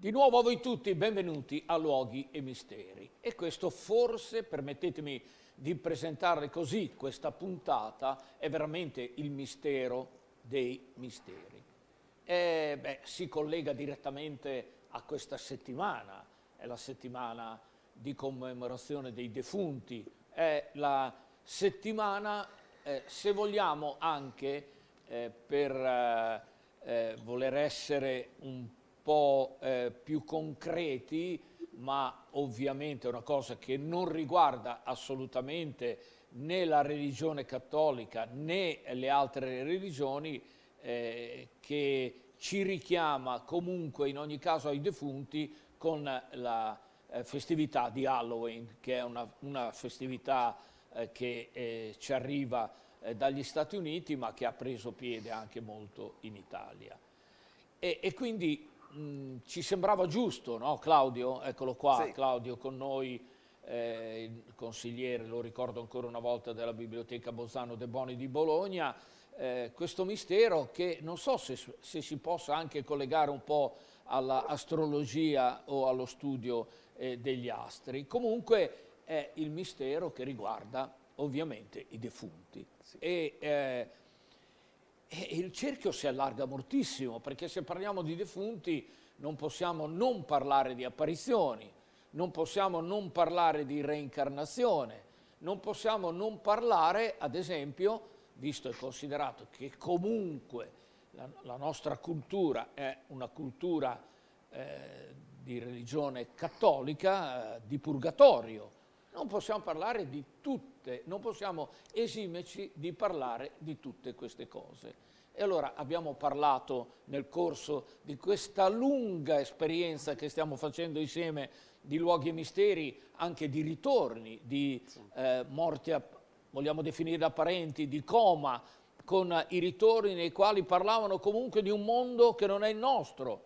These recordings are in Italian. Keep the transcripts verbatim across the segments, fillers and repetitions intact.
Di nuovo a voi tutti, benvenuti a Luoghi e Misteri. E questo forse, permettetemi di presentarle così, questa puntata è veramente il mistero dei misteri. E, beh, si collega direttamente a questa settimana, è la settimana di commemorazione dei defunti, è la settimana, eh, se vogliamo anche eh, per eh, eh, voler essere un po' eh, più concreti, ma ovviamente è una cosa che non riguarda assolutamente né la religione cattolica né le altre religioni, eh, che ci richiama comunque in ogni caso ai defunti con la eh, festività di Halloween, che è una, una festività eh, che eh, ci arriva eh, dagli Stati Uniti, ma che ha preso piede anche molto in Italia. E, e quindi mh, ci sembrava giusto, no Claudio? Eccolo qua, Sì. Claudio con noi, eh, il consigliere, lo ricordo ancora una volta, della Biblioteca Bozzano De Boni di Bologna, eh, questo mistero che non so se, se si possa anche collegare un po' all'astrologia o allo studio eh, degli astri. Comunque è il mistero che riguarda ovviamente i defunti. Sì. E, eh, e il cerchio si allarga moltissimo, perché se parliamo di defunti non possiamo non parlare di apparizioni, non possiamo non parlare di reincarnazione, non possiamo non parlare, ad esempio, visto e considerato che comunque la, la nostra cultura è una cultura eh, di religione cattolica, eh, di purgatorio, non possiamo parlare di tutte, non possiamo esimerci di parlare di tutte queste cose. E allora abbiamo parlato nel corso di questa lunga esperienza che stiamo facendo insieme di Luoghi e Misteri, anche di ritorni, di eh, morti, a, vogliamo definire da parenti, di coma, con i ritorni nei quali parlavano comunque di un mondo che non è il nostro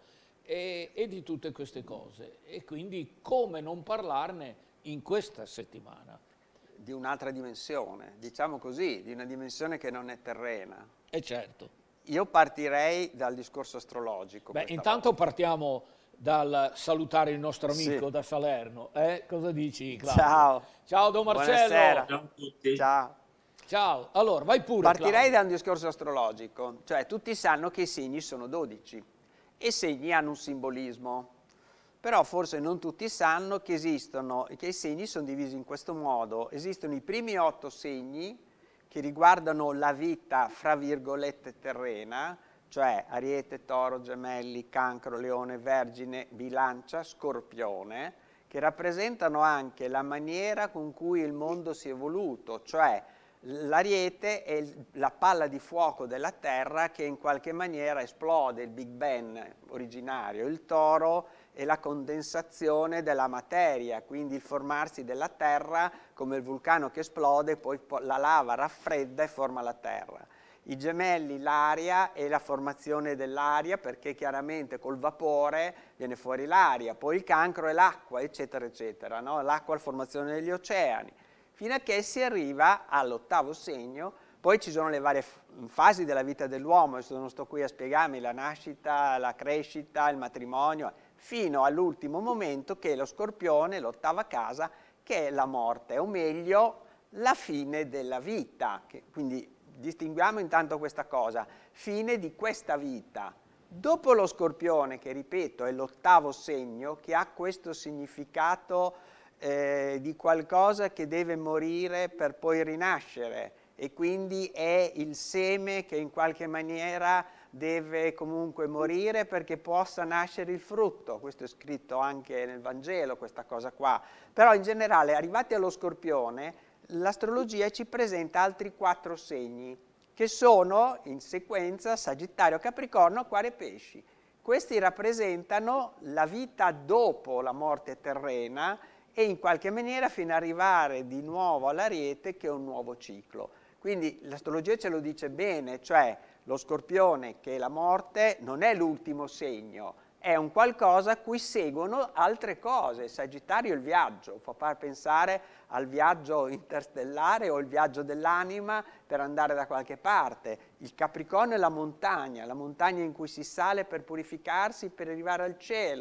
e, e di tutte queste cose. E quindi come non parlarne in questa settimana? Di un'altra dimensione, diciamo così, di una dimensione che non è terrena. E certo. Io partirei dal discorso astrologico. Beh, intanto volta. partiamo dal salutare il nostro amico Sì. da Salerno. Eh? Cosa dici, Claudio? Ciao. Ciao, Don Marcello. Buonasera. Ciao a tutti. Ciao. Ciao. Allora, vai pure, Partirei Claudio. da un discorso astrologico, cioè tutti sanno che i segni sono dodici e i segni hanno un simbolismo. Però forse non tutti sanno che esistono, che i segni sono divisi in questo modo. Esistono i primi otto segni che riguardano la vita, fra virgolette, terrena, cioè Ariete, Toro, Gemelli, Cancro, Leone, Vergine, Bilancia, Scorpione, che rappresentano anche la maniera con cui il mondo si è evoluto, cioè l'Ariete è la palla di fuoco della Terra che in qualche maniera esplode, il Big Bang originario, il Toro è la condensazione della materia, quindi il formarsi della Terra come il vulcano che esplode, poi la lava raffredda e forma la Terra. I Gemelli, l'aria è la formazione dell'aria perché chiaramente col vapore viene fuori l'aria, poi il Cancro è l'acqua, eccetera, eccetera, no? L'acqua è la formazione degli oceani, fino a che si arriva all'ottavo segno. Poi ci sono le varie fasi della vita dell'uomo, adesso non sto qui a spiegarmi la nascita, la crescita, il matrimonio, fino all'ultimo momento che è lo Scorpione, l'ottava casa, che è la morte, o meglio la fine della vita. Che, quindi distinguiamo intanto questa cosa, fine di questa vita. Dopo lo Scorpione, che ripeto è l'ottavo segno, che ha questo significato eh, di qualcosa che deve morire per poi rinascere, e quindi è il seme che in qualche maniera deve comunque morire perché possa nascere il frutto. Questo è scritto anche nel Vangelo, questa cosa qua. Però in generale, arrivati allo Scorpione, l'astrologia ci presenta altri quattro segni, che sono in sequenza Sagittario, Capricorno, Acquario e Pesci. Questi rappresentano la vita dopo la morte terrena e in qualche maniera fino ad arrivare di nuovo all'Ariete, che è un nuovo ciclo. Quindi l'astrologia ce lo dice bene, cioè lo Scorpione, che è la morte, non è l'ultimo segno, è un qualcosa a cui seguono altre cose. Il Sagittario è il viaggio, fa far pensare al viaggio interstellare o il viaggio dell'anima per andare da qualche parte. Il Capricorno è la montagna, la montagna in cui si sale per purificarsi, per arrivare al cielo.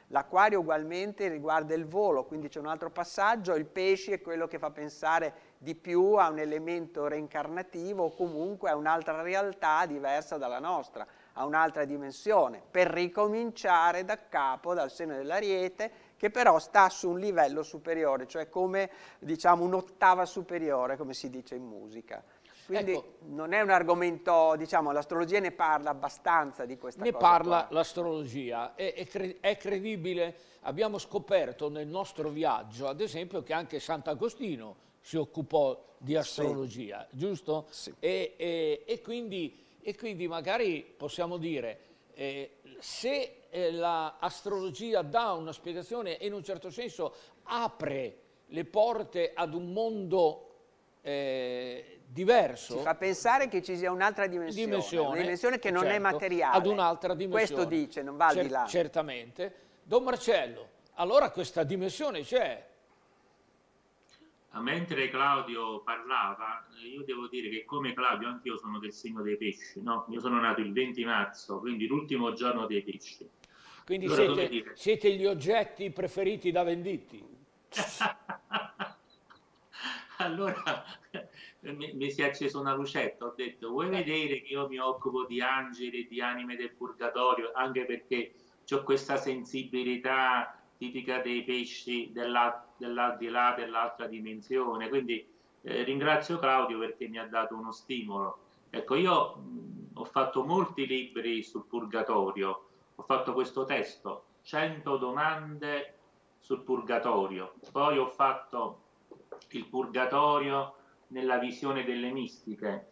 L'acquario ugualmente riguarda il volo, quindi c'è un altro passaggio, il pesce è quello che fa pensare di più a un elemento reincarnativo o comunque a un'altra realtà diversa dalla nostra, a un'altra dimensione, per ricominciare da capo, dal seno dell'Ariete, che però sta su un livello superiore, cioè come diciamo un'ottava superiore, come si dice in musica. Quindi ecco, non è un argomento, diciamo, l'astrologia ne parla abbastanza di questa ne cosa. Ne parla l'astrologia, è, è, cre è credibile. Abbiamo scoperto nel nostro viaggio, ad esempio, che anche Sant'Agostino si occupò di astrologia, sì. Giusto? Sì. E, e, e, quindi, e quindi magari possiamo dire, eh, se eh, l'astrologia dà una spiegazione e in un certo senso apre le porte ad un mondo Eh, diverso, ci fa pensare che ci sia un'altra dimensione, dimensione, una dimensione che non certo, è materiale, ad un'altra dimensione. Questo dice, non va al Cer di là. Certamente. Don Marcello, allora questa dimensione c'è. Mentre Claudio parlava, io devo dire che come Claudio anch'io sono del segno dei pesci, no? Io sono nato il venti marzo, quindi l'ultimo giorno dei pesci. Quindi allora siete, siete gli oggetti preferiti da Venditti. Allora mi, mi si è acceso una lucetta, ho detto vuoi vedere che io mi occupo di angeli e di anime del purgatorio, anche perché ho questa sensibilità tipica dei pesci dell'aldilà, dell'altra dimensione, quindi eh, ringrazio Claudio perché mi ha dato uno stimolo. Ecco, io mh, ho fatto molti libri sul purgatorio, ho fatto questo testo, cento domande sul purgatorio, poi ho fatto il purgatorio nella visione delle mistiche,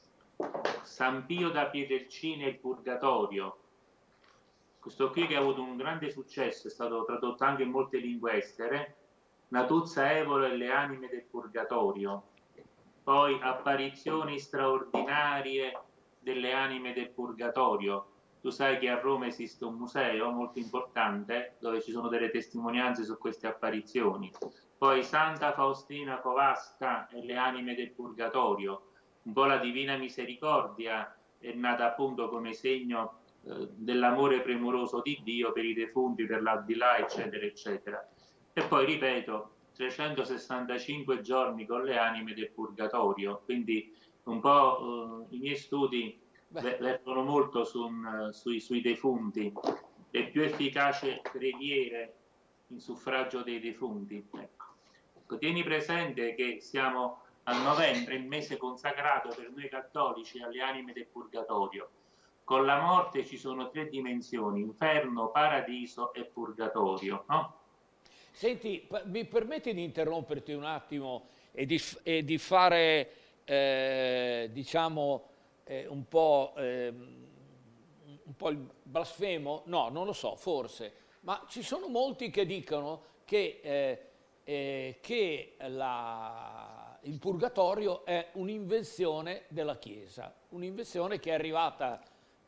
San Pio da Pietrelcina e il purgatorio, questo qui che ha avuto un grande successo, è stato tradotto anche in molte lingue estere, Natuzza Evolo e le anime del purgatorio, poi apparizioni straordinarie delle anime del purgatorio. Tu sai che a Roma esiste un museo molto importante dove ci sono delle testimonianze su queste apparizioni. Poi Santa Faustina Kowalska e le anime del purgatorio, un po' la Divina Misericordia è nata appunto come segno eh, dell'amore premuroso di Dio per i defunti, per l'aldilà, eccetera, eccetera. E poi, ripeto, trecentosessantacinque giorni con le anime del purgatorio, quindi un po' eh, i miei studi vertono molto su, uh, sui, sui defunti, le più efficaci preghiere in suffragio dei defunti. Ecco. Ecco, tieni presente che siamo a novembre, il mese consacrato per noi cattolici alle anime del purgatorio. Con la morte ci sono tre dimensioni, inferno, paradiso e purgatorio, no? Senti, mi permetti di interromperti un attimo e di, e di fare, eh, diciamo, eh, un po', eh, un po' il blasfemo? No, non lo so, forse. Ma ci sono molti che dicono che, eh, eh, che la, il purgatorio è un'invenzione della Chiesa, un'invenzione che è arrivata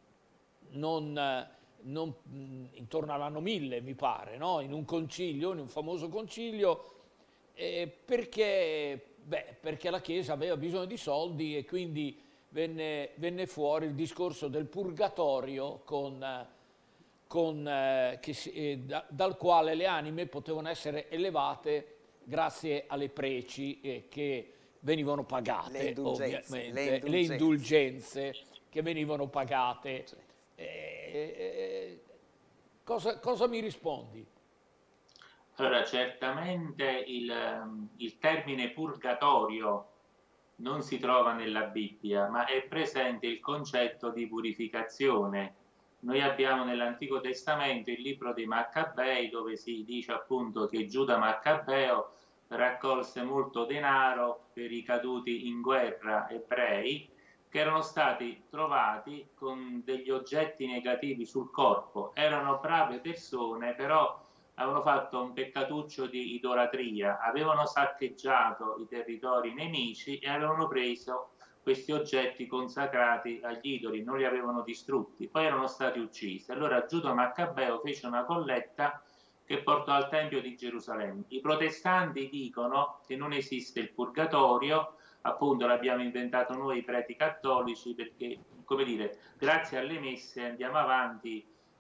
non... Non, intorno all'anno mille mi pare, no? In un concilio, in un famoso concilio, eh, perché, beh, perché la Chiesa aveva bisogno di soldi e quindi venne, venne fuori il discorso del purgatorio con, con, eh, che si, eh, da, dal quale le anime potevano essere elevate grazie alle preci eh, che venivano pagate, le indulgenze, ovviamente, le indulgenze. le indulgenze che venivano pagate. Sì. Eh, eh, cosa, cosa mi rispondi? Allora, certamente il, il termine purgatorio non si trova nella Bibbia, ma è presente il concetto di purificazione. Noi abbiamo nell'Antico Testamento il libro dei Maccabei, dove si dice appunto che Giuda Maccabeo raccolse molto denaro per i caduti in guerra ebrei, che erano stati trovati con degli oggetti negativi sul corpo. Erano brave persone, però avevano fatto un peccatuccio di idolatria, avevano saccheggiato i territori nemici e avevano preso questi oggetti consacrati agli idoli, non li avevano distrutti, poi erano stati uccisi. Allora Giuda Maccabeo fece una colletta che portò al Tempio di Gerusalemme. I protestanti dicono che non esiste il purgatorio, appunto l'abbiamo inventato noi preti cattolici perché, come dire, grazie alle messe andiamo avanti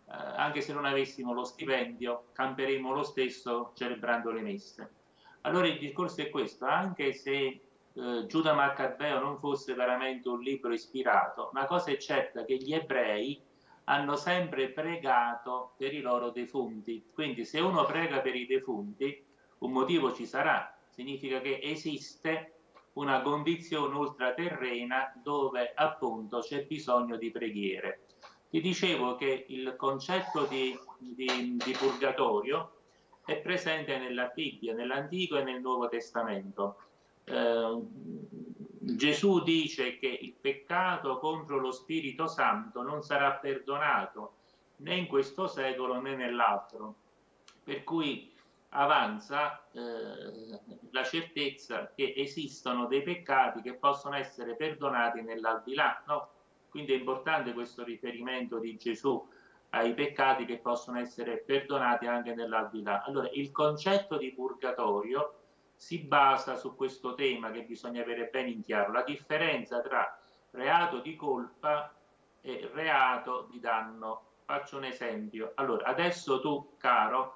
anche se non avessimo lo stipendio, camperemo lo stesso celebrando le messe. Allora il discorso è questo, anche se eh, Giuda Maccabeo non fosse veramente un libro ispirato, una cosa è certa, che gli ebrei hanno sempre pregato per i loro defunti. Quindi se uno prega per i defunti, un motivo ci sarà, significa che esiste una condizione ultraterrena dove appunto c'è bisogno di preghiere. Ti dicevo che il concetto di, di, di purgatorio è presente nella Bibbia, nell'Antico e nel Nuovo Testamento. Eh, Gesù dice che il peccato contro lo Spirito Santo non sarà perdonato né in questo secolo né nell'altro, per cui avanza eh, la certezza che esistono dei peccati che possono essere perdonati nell'aldilà, no? Quindi è importante questo riferimento di Gesù ai peccati che possono essere perdonati anche nell'aldilà. Allora, il concetto di purgatorio si basa su questo tema che bisogna avere ben in chiaro, la differenza tra reato di colpa e reato di danno. Faccio un esempio. Allora, adesso tu, caro,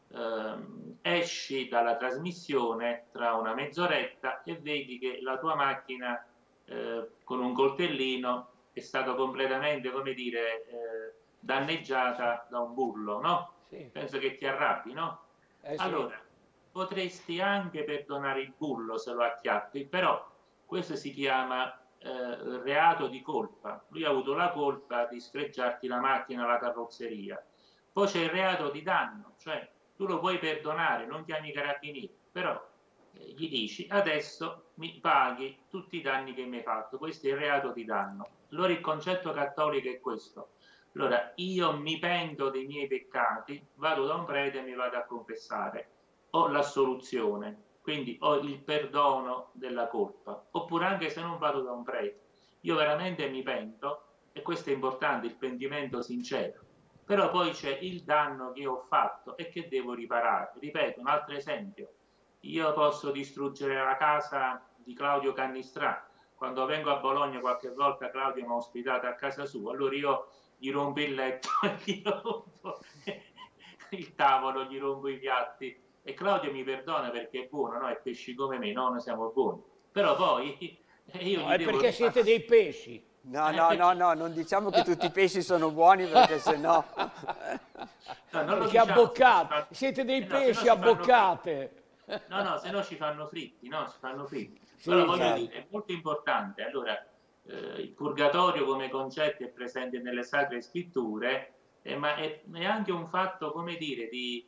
ehm, esci dalla trasmissione tra una mezz'oretta e vedi che la tua macchina eh, con un coltellino è stata completamente, come dire, eh, danneggiata da un bullo, no? Sì. Penso che ti arrabbi, no? Eh, allora, sì. Potresti anche perdonare il bullo se lo acchiappi, però questo si chiama eh, reato di colpa. Lui ha avuto la colpa di sfregiarti la macchina, la carrozzeria. Poi c'è il reato di danno, cioè tu lo puoi perdonare, non chiami i carabinieri, però eh, gli dici adesso mi paghi tutti i danni che mi hai fatto. Questo è il reato di danno. Allora il concetto cattolico è questo. Allora io mi pento dei miei peccati, vado da un prete e mi vado a confessare. Ho l'assoluzione, quindi ho il perdono della colpa, oppure anche se non vado da un prete, io veramente mi pento, e questo è importante, il pentimento sincero, però poi c'è il danno che ho fatto e che devo riparare. Ripeto, un altro esempio, io posso distruggere la casa di Claudio Cannistrà, quando vengo a Bologna qualche volta Claudio mi ha ospitato a casa sua, allora io gli rompo il letto, gli rompo il tavolo, gli rompo i piatti, e Claudio mi perdona perché è buono, no? E pesci come me, no? Noi siamo buoni. Però poi io no, gli è devo... perché siete dei pesci. No, no, no, no, non diciamo che tutti i pesci sono buoni perché sennò... No, non lo diciamo, abboccati. Siete dei eh no, pesci no abboccate. No, no, se no ci fanno fritti, no? Ci fanno fritti. Sì, però voglio certo. dire, è molto importante. Allora, eh, il purgatorio come concetto è presente nelle Sacre Scritture, eh, ma è, è anche un fatto, come dire, di...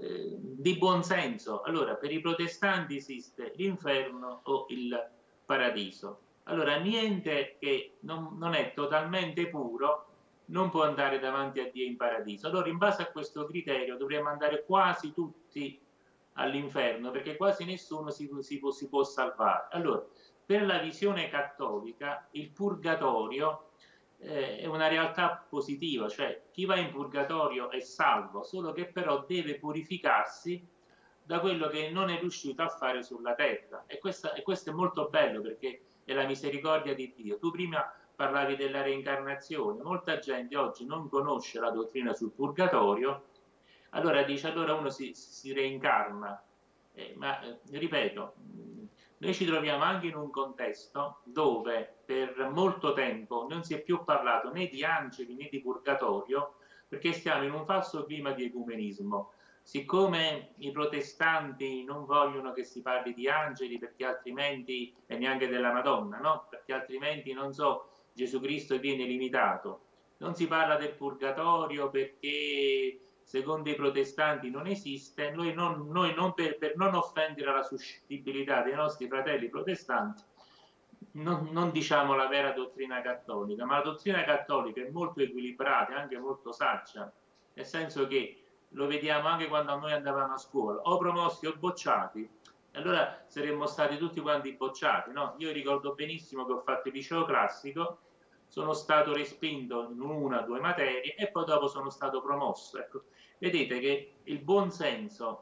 di buonsenso. Allora, per i protestanti esiste l'inferno o il paradiso. Allora, niente che non, non è totalmente puro non può andare davanti a Dio in paradiso. Allora, in base a questo criterio, dovremmo andare quasi tutti all'inferno, perché quasi nessuno si, si, può, si può salvare. Allora, per la visione cattolica, il purgatorio è una realtà positiva, cioè chi va in purgatorio è salvo, solo che però deve purificarsi da quello che non è riuscito a fare sulla terra, e, questa, e questo è molto bello perché è la misericordia di Dio. Tu prima parlavi della reincarnazione, molta gente oggi non conosce la dottrina sul purgatorio, allora dice allora uno si, si reincarna, eh, ma eh, ripeto, noi ci troviamo anche in un contesto dove per molto tempo non si è più parlato né di angeli né di purgatorio, perché stiamo in un falso clima di ecumenismo. Siccome i protestanti non vogliono che si parli di angeli perché altrimenti, e neanche della Madonna, no? Perché altrimenti, non so, Gesù Cristo viene limitato. Non si parla del purgatorio perché secondo i protestanti non esiste, noi non, noi non per, per non offendere la suscettibilità dei nostri fratelli protestanti, non, non diciamo la vera dottrina cattolica, ma la dottrina cattolica è molto equilibrata e anche molto saggia, nel senso che lo vediamo anche quando noi andavamo a scuola, o promossi o bocciati, allora saremmo stati tutti quanti bocciati, no? Io ricordo benissimo che ho fatto il liceo classico, sono stato respinto in una o due materie e poi dopo sono stato promosso. Ecco, vedete che il buon senso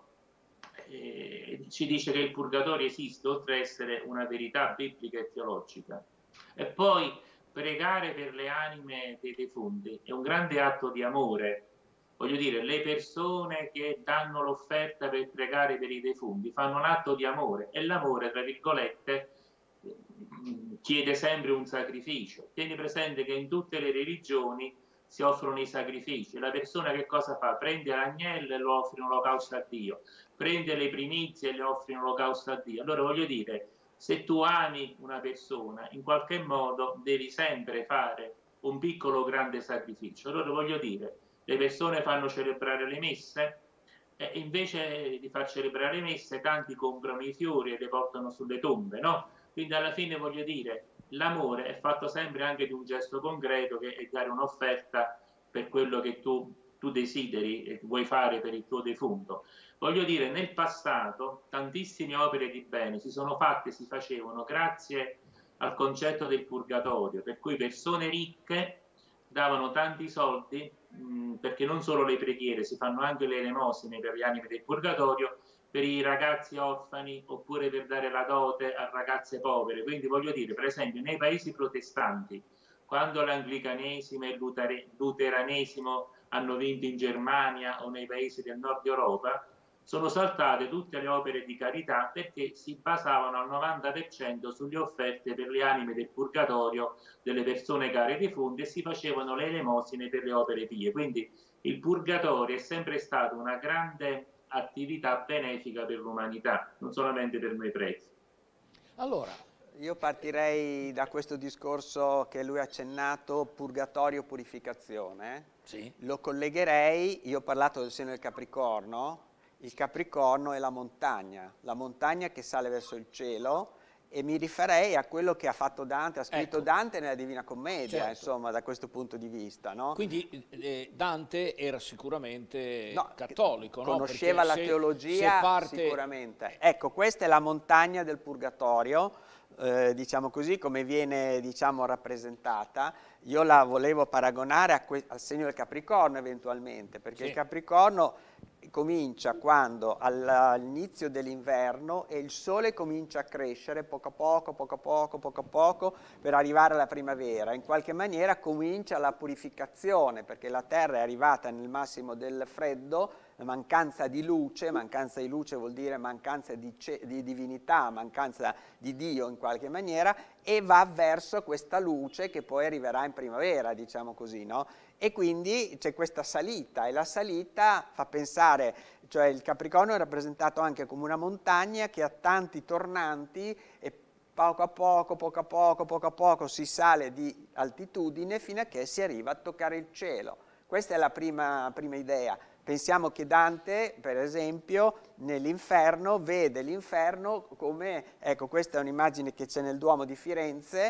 eh, ci dice che il purgatorio esiste, oltre a essere una verità biblica e teologica. E poi pregare per le anime dei defunti è un grande atto di amore, Voglio dire, le persone che danno l'offerta per pregare per i defunti fanno un atto di amore, e l'amore, tra virgolette, chiede sempre un sacrificio. Tieni presente che in tutte le religioni si offrono i sacrifici. La persona che cosa fa? Prende l'agnello e lo offre in olocausto a Dio, prende le primizie e le offre in olocausto a Dio. Allora voglio dire, se tu ami una persona, in qualche modo devi sempre fare un piccolo grande sacrificio. Allora voglio dire, le persone fanno celebrare le messe, e invece di far celebrare le messe tanti comprano i fiori e le portano sulle tombe, no? Quindi alla fine voglio dire, l'amore è fatto sempre anche di un gesto concreto, che è dare un'offerta per quello che tu, tu desideri e vuoi fare per il tuo defunto. Voglio dire, nel passato tantissime opere di bene si sono fatte, si facevano grazie al concetto del purgatorio, per cui persone ricche davano tanti soldi, mh, perché non solo le preghiere, si fanno anche le elemosine per le anime del purgatorio, per i ragazzi orfani, oppure per dare la dote a ragazze povere. Quindi voglio dire, per esempio, nei paesi protestanti, quando l'anglicanesimo e il luteranesimo hanno vinto in Germania o nei paesi del nord Europa, sono saltate tutte le opere di carità, perché si basavano al novanta per cento sulle offerte per le anime del purgatorio delle persone care ai defunti, e si facevano le elemosine per le opere pie. Quindi il purgatorio è sempre stato una grande attività benefica per l'umanità, non solamente per noi preti. Allora, io partirei da questo discorso che lui ha accennato, purgatorio, purificazione. sì. Lo collegherei, io ho parlato del segno del Capricorno, il Capricorno è la montagna, la montagna che sale verso il cielo, e mi rifarei a quello che ha fatto Dante, ha scritto Ecco. Dante nella Divina Commedia, Certo. insomma, da questo punto di vista, no? Quindi eh, Dante era sicuramente No, cattolico, no? conosceva Perché la se- teologia se parte- sicuramente. Ecco, questa è la montagna del purgatorio, eh, diciamo così, come viene, diciamo, rappresentata. Io la volevo paragonare a que- al segno del Capricorno eventualmente, perché Sì. il Capricorno comincia quando all'inizio dell'inverno e il sole comincia a crescere poco a poco, poco a poco, poco a poco, per arrivare alla primavera. In qualche maniera comincia la purificazione, perché la Terra è arrivata nel massimo del freddo, mancanza di luce, mancanza di luce vuol dire mancanza di, di divinità, mancanza di Dio in qualche maniera, e va verso questa luce che poi arriverà in primavera, diciamo così, no? E quindi c'è questa salita, e la salita fa pensare, cioè il Capricorno è rappresentato anche come una montagna che ha tanti tornanti, e poco a poco, poco a poco, poco a poco si sale di altitudine fino a che si arriva a toccare il cielo. Questa è la prima, prima idea. Pensiamo che Dante, per esempio, nell'inferno vede l'inferno come, ecco, questa è un'immagine che c'è nel Duomo di Firenze,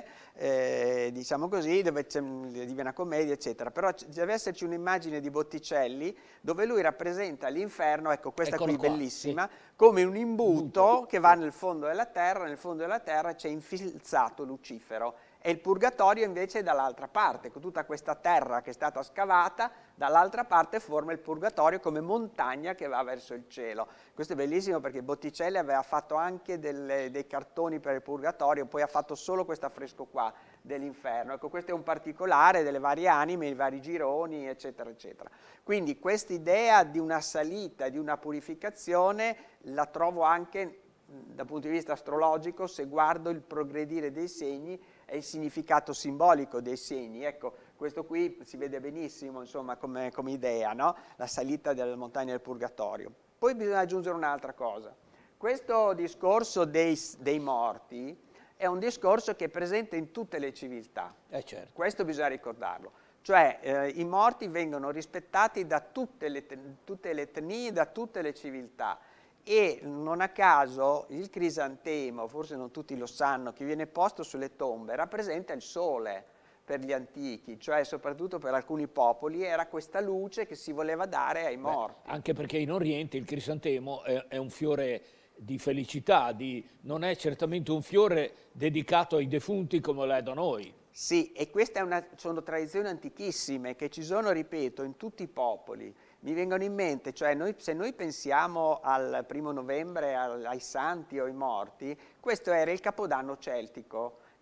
eh, diciamo così, dove c'è la Divina Commedia, eccetera. Però deve esserci un'immagine di Botticelli dove lui rappresenta l'inferno, ecco, questa Eccolo qui qua, bellissima, sì. come un imbuto Imbuto, che va nel fondo della terra, nel fondo della terra c'è infilzato Lucifero. E il purgatorio invece è dall'altra parte, con tutta questa terra che è stata scavata, dall'altra parte forma il purgatorio come montagna che va verso il cielo. Questo è bellissimo perché Botticelli aveva fatto anche delle, dei cartoni per il purgatorio, poi ha fatto solo questo affresco qua dell'inferno. Ecco, questo è un particolare delle varie anime, i vari gironi, eccetera, eccetera. Quindi questa idea di una salita, di una purificazione, la trovo anche dal punto di vista astrologico, se guardo il progredire dei segni e il significato simbolico dei segni. Ecco, questo qui si vede benissimo, insomma, come, come idea, no? La salita delle montagne del purgatorio. Poi bisogna aggiungere un'altra cosa. Questo discorso dei, dei morti è un discorso che è presente in tutte le civiltà. Eh certo. Questo bisogna ricordarlo. Cioè eh, i morti vengono rispettati da tutte le, tutte le etnie, da tutte le civiltà. E non a caso il crisantemo, forse non tutti lo sanno, che viene posto sulle tombe, rappresenta il sole per gli antichi, cioè soprattutto per alcuni popoli era questa luce che si voleva dare ai morti. Beh, anche perché in Oriente il crisantemo è, è un fiore di felicità, di, non è certamente un fiore dedicato ai defunti come lo è da noi. Sì, e queste sono tradizioni antichissime che ci sono, ripeto, in tutti i popoli. Mi vengono in mente, cioè noi, se noi pensiamo al primo novembre, al, ai santi o ai morti, questo era il capodanno celtico,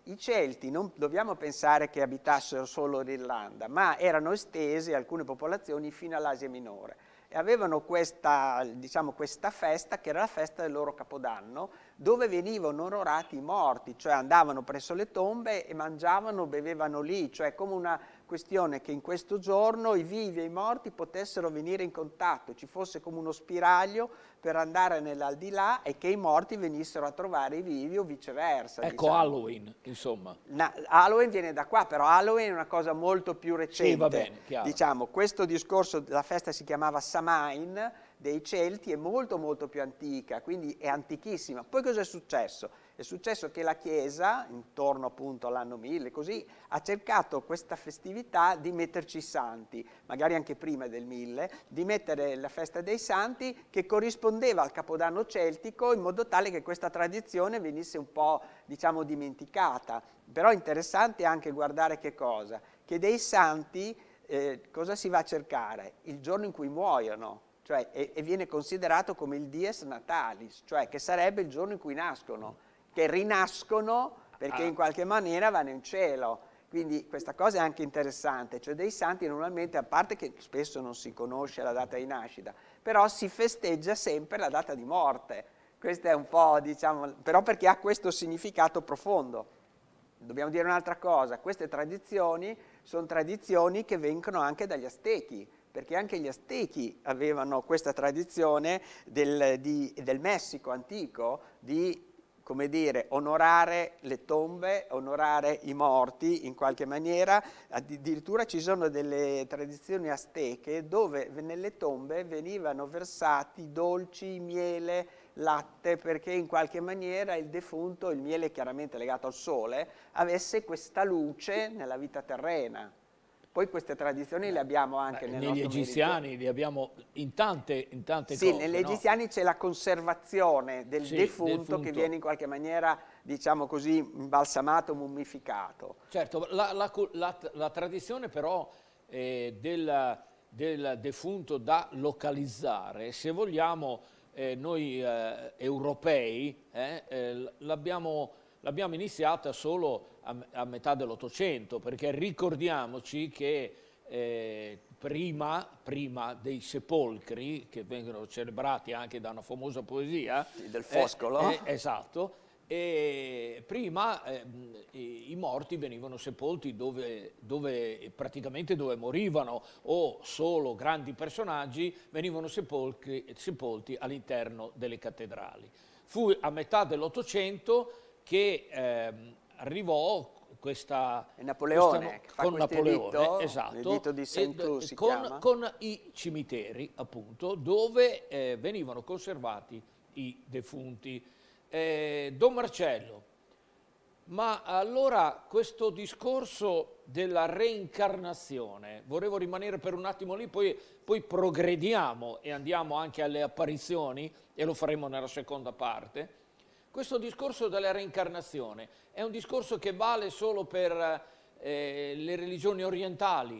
I Celti non dobbiamo pensare che abitassero solo l'Irlanda, ma erano estesi alcune popolazioni fino all'Asia Minore e avevano questa, diciamo, questa festa che era la festa del loro Capodanno, dove venivano onorati i morti, cioè andavano presso le tombe e mangiavano, bevevano lì, cioè come una questione che in questo giorno i vivi e i morti potessero venire in contatto, ci fosse come uno spiraglio per andare nell'aldilà e che i morti venissero a trovare i vivi o viceversa. Ecco, diciamo. Halloween, insomma. Na, Halloween viene da qua, però Halloween è una cosa molto più recente. Sì, va bene, chiaro. Diciamo, questo discorso, la festa si chiamava Samhain dei Celti, è molto molto più antica, quindi è antichissima. Poi cosa è successo? È successo che la Chiesa, intorno appunto all'anno mille, così, ha cercato questa festività di metterci i santi, magari anche prima del mille, di mettere la festa dei santi che corrispondeva al Capodanno celtico in modo tale che questa tradizione venisse un po', diciamo, dimenticata. Però è interessante anche guardare che cosa? Che dei santi eh, cosa si va a cercare? Il giorno in cui muoiono. Cioè, e, e viene considerato come il dies natalis, cioè che sarebbe il giorno in cui nascono, che rinascono perché in qualche maniera vanno in cielo. Quindi questa cosa è anche interessante, cioè dei santi normalmente, a parte che spesso non si conosce la data di nascita, però si festeggia sempre la data di morte. Questo è un po', diciamo, però perché ha questo significato profondo. Dobbiamo dire un'altra cosa, queste tradizioni sono tradizioni che vengono anche dagli Aztechi, perché anche gli Aztechi avevano questa tradizione del, di, del Messico antico di, come dire, onorare le tombe, onorare i morti in qualche maniera. Addirittura ci sono delle tradizioni azteche dove nelle tombe venivano versati dolci, miele, latte, perché in qualche maniera il defunto, il miele chiaramente legato al sole, avesse questa luce nella vita terrena. Poi queste tradizioni le abbiamo anche nel negli nostro egiziani, le abbiamo in tante, in tante sì, cose. negli no? egiziani c'è la conservazione del Sì, defunto defunto. che viene in qualche maniera, diciamo così, imbalsamato, mummificato. Certo, la, la, la, la tradizione però eh, del, del defunto da localizzare, se vogliamo, eh, noi eh, europei eh, eh, l'abbiamo l'abbiamo iniziata solo a, a metà dell'Ottocento, perché ricordiamoci che eh, prima, prima dei sepolcri, che vengono celebrati anche da una famosa poesia, sì, del Foscolo, eh, eh, esatto, e prima eh, i, i morti venivano sepolti dove, dove praticamente dove morivano, o solo grandi personaggi venivano sepolti, sepolti all'interno delle cattedrali. Fu a metà dell'Ottocento che eh, arrivò questa... È Napoleone, questa, che fa con Napoleone, editto, esatto, l'editto di Saint Cloud si con, chiama. con i cimiteri, appunto, dove eh, venivano conservati i defunti. Eh, Don Marcello, ma allora questo discorso della reincarnazione, volevo rimanere per un attimo lì, poi, poi progrediamo e andiamo anche alle apparizioni, e lo faremo nella seconda parte. Questo discorso della reincarnazione è un discorso che vale solo per eh, le religioni orientali?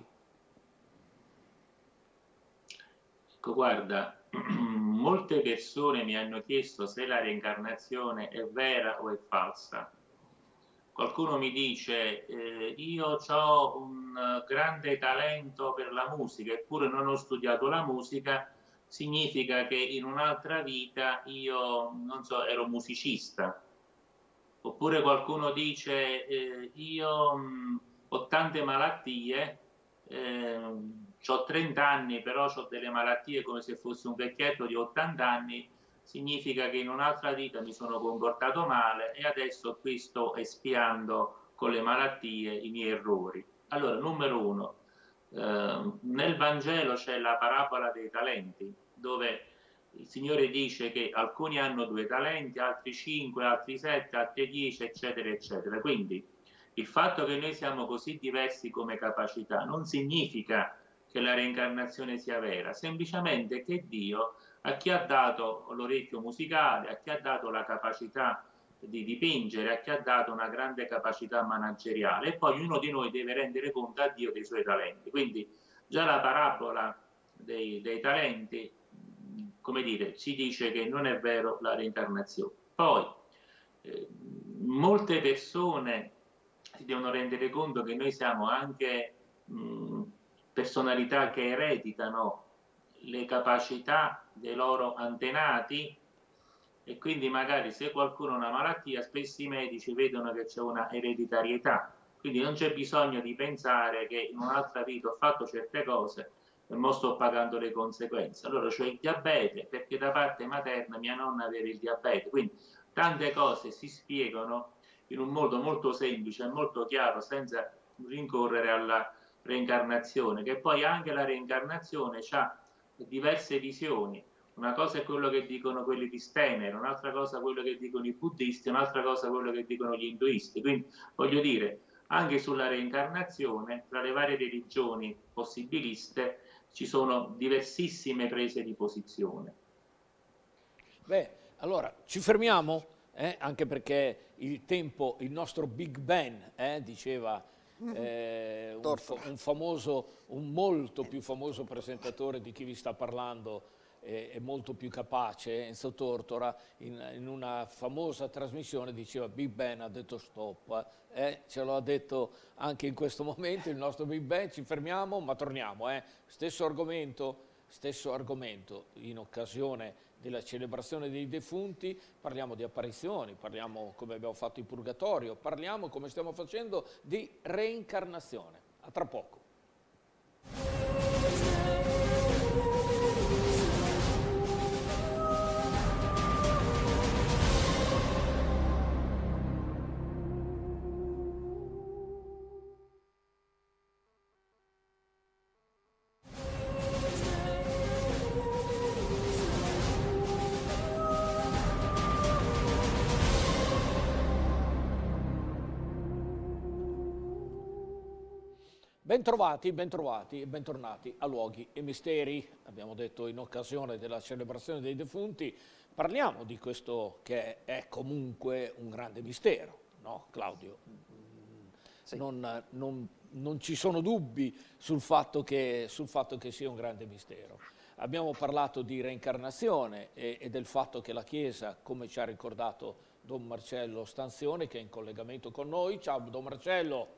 Ecco, guarda, molte persone mi hanno chiesto se la reincarnazione è vera o è falsa. Qualcuno mi dice, eh, io ho un grande talento per la musica, eppure non ho studiato la musica, significa che in un'altra vita io, non so, ero musicista. Oppure qualcuno dice, eh, io mh, ho tante malattie, eh, ho trenta anni, però ho delle malattie come se fossi un vecchietto di ottanta anni, significa che in un'altra vita mi sono comportato male e adesso qui sto espiando con le malattie i miei errori. Allora, numero uno, eh, nel Vangelo c'è la parabola dei talenti, dove il Signore dice che alcuni hanno due talenti, altri cinque, altri sette, altri dieci, eccetera, eccetera. Quindi il fatto che noi siamo così diversi come capacità non significa che la reincarnazione sia vera, semplicemente che Dio, a chi ha dato l'orecchio musicale, a chi ha dato la capacità di dipingere, a chi ha dato una grande capacità manageriale, e poi ognuno di noi deve rendere conto a Dio dei suoi talenti. Quindi già la parabola dei, dei talenti, come dire, ci dice che non è vero la reincarnazione. Poi eh, molte persone si devono rendere conto che noi siamo anche mh, personalità che ereditano le capacità dei loro antenati, e quindi magari se qualcuno ha una malattia, spesso i medici vedono che c'è una ereditarietà, quindi non c'è bisogno di pensare che in un'altra vita ho fatto certe cose e mo sto pagando le conseguenze. Allora c'ho il diabete perché da parte materna mia nonna aveva il diabete, quindi tante cose si spiegano in un modo molto semplice e molto chiaro, senza rincorrere alla reincarnazione, che poi anche la reincarnazione ha diverse visioni. Una cosa è quello che dicono quelli di Steiner, un'altra cosa quello che dicono i buddisti, un'altra cosa quello che dicono gli induisti. Quindi voglio dire, anche sulla reincarnazione, tra le varie religioni possibiliste ci sono diversissime prese di posizione. Beh, allora ci fermiamo, eh? Anche perché il tempo, il nostro Big Ben, eh? diceva eh, un, fa un famoso, un molto più famoso presentatore di chi vi sta parlando, è molto più capace, Enzo Tortora, in, in una famosa trasmissione diceva Big Ben ha detto stop, eh? Ce lo ha detto anche in questo momento il nostro Big Ben. Ci fermiamo ma torniamo, eh? stesso argomento, stesso argomento in occasione della celebrazione dei defunti, parliamo di apparizioni, parliamo come abbiamo fatto in Purgatorio, parliamo come stiamo facendo di reincarnazione. A tra poco. Bentrovati, bentrovati e bentornati a Luoghi e Misteri. Abbiamo detto in occasione della celebrazione dei defunti, parliamo di questo che è comunque un grande mistero, no Claudio? Sì. Non, non, non ci sono dubbi sul fatto, che, sul fatto che sia un grande mistero. Abbiamo parlato di reincarnazione e, e del fatto che la Chiesa, come ci ha ricordato Don Marcello Stanzione, che è in collegamento con noi. Ciao Don Marcello.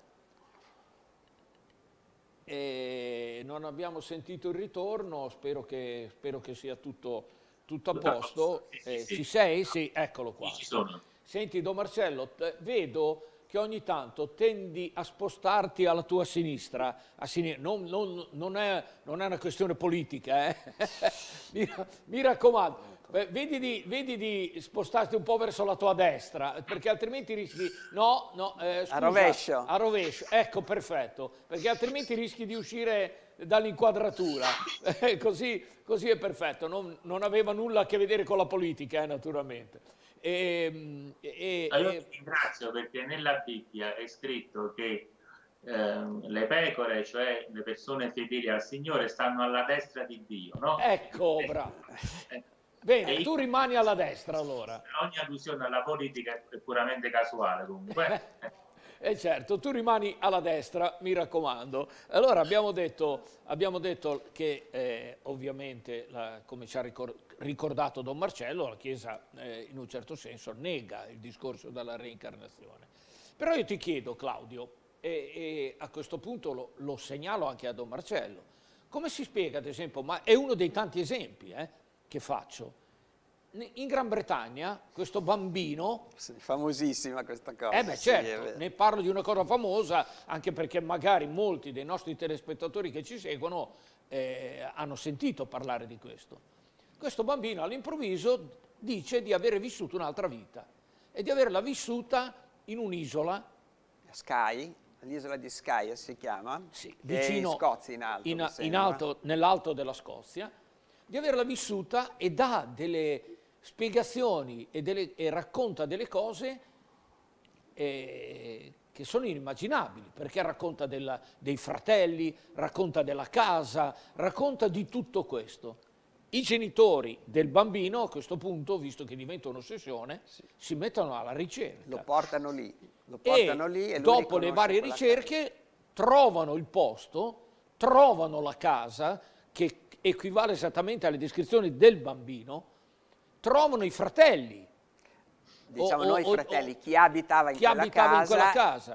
E non abbiamo sentito il ritorno, spero che, spero che sia tutto, tutto a posto. Sì, sì, eh, sì. Ci sei? Sì, eccolo qua. Sì, ci sono. Senti Don Marcello, vedo che ogni tanto tendi a spostarti alla tua sinistra, a sinistra. Non, non, non, è, non è una questione politica, eh? mi, mi raccomando. Vedi di, vedi di spostarti un po' verso la tua destra, perché altrimenti rischi... No, no, eh, scusa, a rovescio. A rovescio, ecco, perfetto, perché altrimenti rischi di uscire dall'inquadratura. così, così è perfetto, non, non aveva nulla a che vedere con la politica, eh, naturalmente. E, e, Ma io e... ti ringrazio perché nella Bibbia è scritto che ehm, le pecore, cioè le persone fedeli al Signore, stanno alla destra di Dio, no? Ecco, bravo. Bene, tu rimani alla destra allora. Ogni allusione alla politica è puramente casuale comunque. E eh certo, tu rimani alla destra, mi raccomando. Allora abbiamo detto, abbiamo detto che eh, ovviamente, la, come ci ha ricordato Don Marcello, la Chiesa eh, in un certo senso nega il discorso della reincarnazione. Però io ti chiedo, Claudio, e, e a questo punto lo, lo segnalo anche a Don Marcello, come si spiega ad esempio, ma è uno dei tanti esempi eh, che faccio, in Gran Bretagna questo bambino... Sì, famosissima questa cosa. Eh beh sì, certo, ne parlo di una cosa famosa anche perché magari molti dei nostri telespettatori che ci seguono eh, hanno sentito parlare di questo. Questo bambino all'improvviso dice di avere vissuto un'altra vita e di averla vissuta in un'isola. Skye, l'isola di Skye si chiama, sì, vicino, in Scozia, in alto, in, in alto nell'alto della Scozia, di averla vissuta e dà delle spiegazioni e, delle, e racconta delle cose eh, che sono inimmaginabili, perché racconta della, dei fratelli, racconta della casa, racconta di tutto questo. I genitori del bambino a questo punto, visto che diventa un'ossessione, sì, si mettono alla ricerca. Lo portano lì, lo portano e lì e dopo le varie ricerche casa. Trovano il posto, trovano la casa, che equivale esattamente alle descrizioni del bambino, trovano i fratelli. Diciamo o, noi o, fratelli, o, chi abitava in, chi quella, abitava casa in quella casa e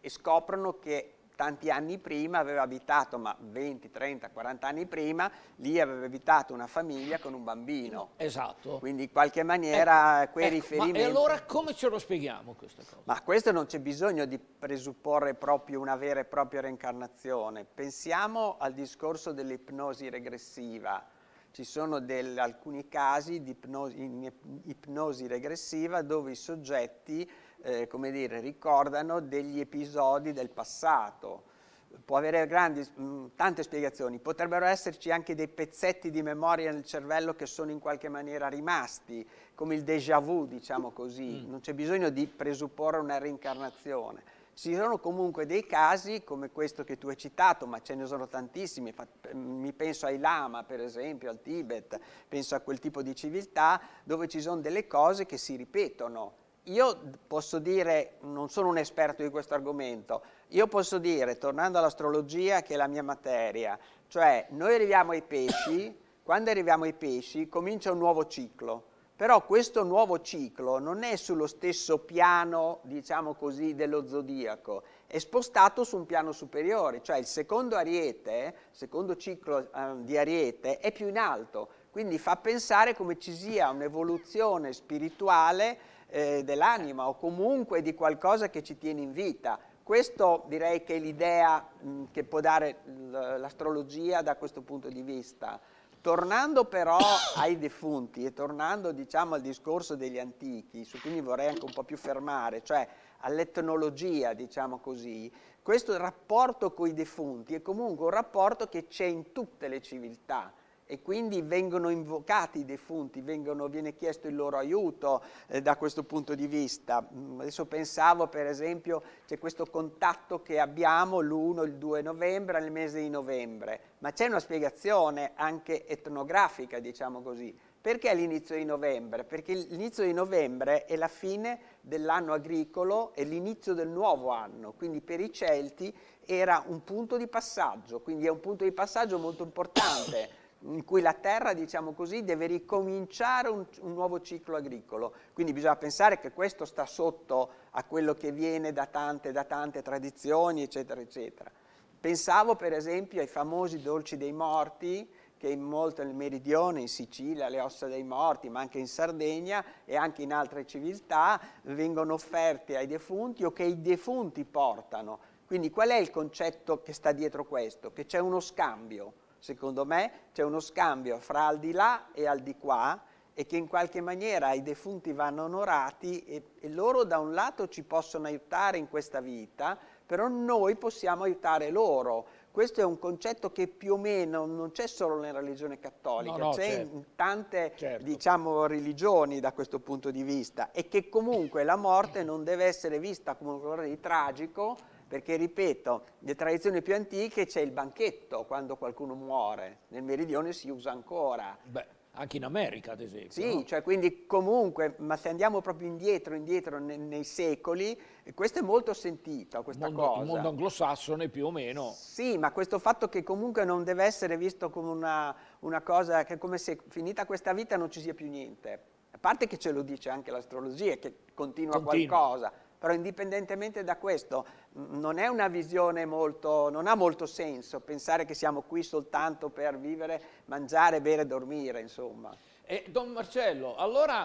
e scoprono che tanti anni prima aveva abitato, ma venti, trenta, quaranta anni prima, lì aveva abitato una famiglia con un bambino. Esatto. Quindi in qualche maniera ecco, quei ecco, riferimenti... Ma e allora come ce lo spieghiamo questa cosa? Ma questo non c'è bisogno di presupporre proprio una vera e propria reincarnazione. Pensiamo al discorso dell'ipnosi regressiva. Ci sono del, alcuni casi di ipnosi, in ipnosi regressiva dove i soggetti eh, come dire, ricordano degli episodi del passato. Può avere grandi, mh, tante spiegazioni. Potrebbero esserci anche dei pezzetti di memoria nel cervello che sono in qualche maniera rimasti, come il déjà vu, diciamo così. Mm. Non c'è bisogno di presupporre una reincarnazione. Ci sono comunque dei casi come questo che tu hai citato, ma ce ne sono tantissimi, mi penso ai Lama per esempio, al Tibet, penso a quel tipo di civiltà dove ci sono delle cose che si ripetono. Io posso dire, non sono un esperto di questo argomento, io posso dire, tornando all'astrologia che è la mia materia, cioè noi arriviamo ai pesci, quando arriviamo ai pesci comincia un nuovo ciclo. Però questo nuovo ciclo non è sullo stesso piano, diciamo così, dello zodiaco, è spostato su un piano superiore, cioè il secondo Ariete, il secondo ciclo eh, di Ariete è più in alto, quindi fa pensare come ci sia un'evoluzione spirituale eh, dell'anima o comunque di qualcosa che ci tiene in vita. Questo direi che è l'idea che può dare l'astrologia da questo punto di vista. Tornando però ai defunti e tornando diciamo al discorso degli antichi, su cui mi vorrei anche un po' più fermare, cioè all'etnologia, diciamo così, questo rapporto con i defunti è comunque un rapporto che c'è in tutte le civiltà e quindi vengono invocati i defunti, vengono, viene chiesto il loro aiuto eh, da questo punto di vista. Adesso pensavo per esempio, c'è questo contatto che abbiamo l'uno, il due novembre, nel mese di novembre, ma c'è una spiegazione anche etnografica, diciamo così. Perché l'inizio di novembre? Perché l'inizio di novembre è la fine dell'anno agricolo e l'inizio del nuovo anno, quindi per i Celti era un punto di passaggio, quindi è un punto di passaggio molto importante, in cui la terra, diciamo così, deve ricominciare un, un nuovo ciclo agricolo. Quindi bisogna pensare che questo sta sotto a quello che viene da tante, da tante tradizioni, eccetera, eccetera. Pensavo per esempio ai famosi dolci dei morti, che in molto nel meridione, in Sicilia, le ossa dei morti, ma anche in Sardegna e anche in altre civiltà, vengono offerti ai defunti o che i defunti portano. Quindi qual è il concetto che sta dietro questo? Che c'è uno scambio. Secondo me c'è uno scambio fra al di là e al di qua e che in qualche maniera i defunti vanno onorati e, e loro da un lato ci possono aiutare in questa vita, però noi possiamo aiutare loro. Questo è un concetto che più o meno non c'è solo nella religione cattolica, no, no, c'è certo. in tante certo. diciamo, religioni da questo punto di vista e che comunque la morte non deve essere vista come qualcosa di tragico, perché, ripeto, nelle tradizioni più antiche c'è il banchetto quando qualcuno muore, nel meridione si usa ancora. Beh, anche in America, ad esempio. Sì, no? cioè quindi comunque, ma se andiamo proprio indietro, indietro nei, nei secoli, questo è molto sentito, questa mondo, cosa. Il mondo anglosassone più o meno. Sì, ma questo fatto che comunque non deve essere visto come una, una cosa, che come se finita questa vita non ci sia più niente. A parte che ce lo dice anche l'astrologia, che continua, continua qualcosa. Però indipendentemente da questo non è una visione molto, non ha molto senso pensare che siamo qui soltanto per vivere, mangiare, bere e dormire, insomma. E Don Marcello, allora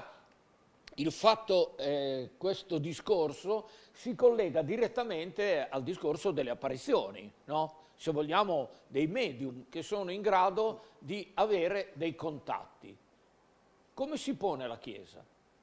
il fatto, eh, questo discorso si collega direttamente al discorso delle apparizioni, no? Se vogliamo dei medium che sono in grado di avere dei contatti. Come si pone la Chiesa?